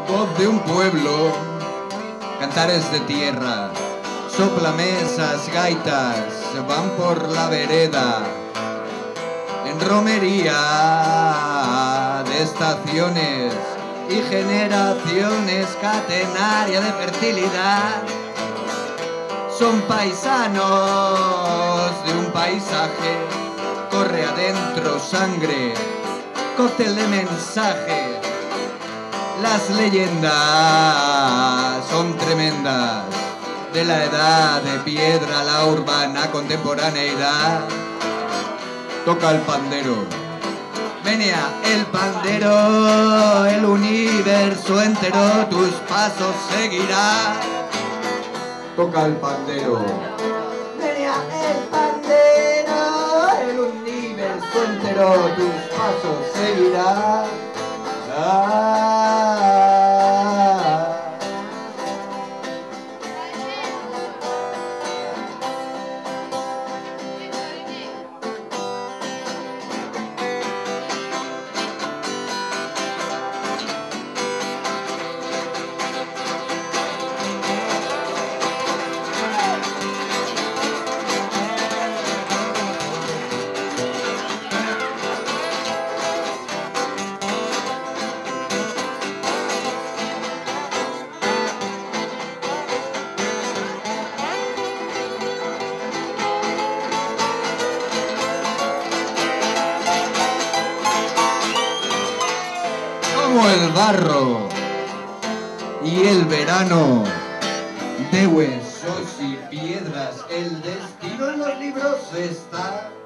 voz de un pueblo, cantares de tierra, soplamesas, gaitas, van por la vereda, en romería de estaciones y generaciones, catenaria de fertilidad. Son paisanos de un paisaje, corre adentro sangre, cóctel de mensaje. Las leyendas son tremendas, de la edad de piedra a la urbana contemporaneidad. Toca el pandero, venía el pandero, el universo entero tus pasos seguirá. Toca el pandero, venía el pandero, el universo entero tus pasos seguirá. Como el barro y el verano, de huesos y piedras, el destino en los libros está.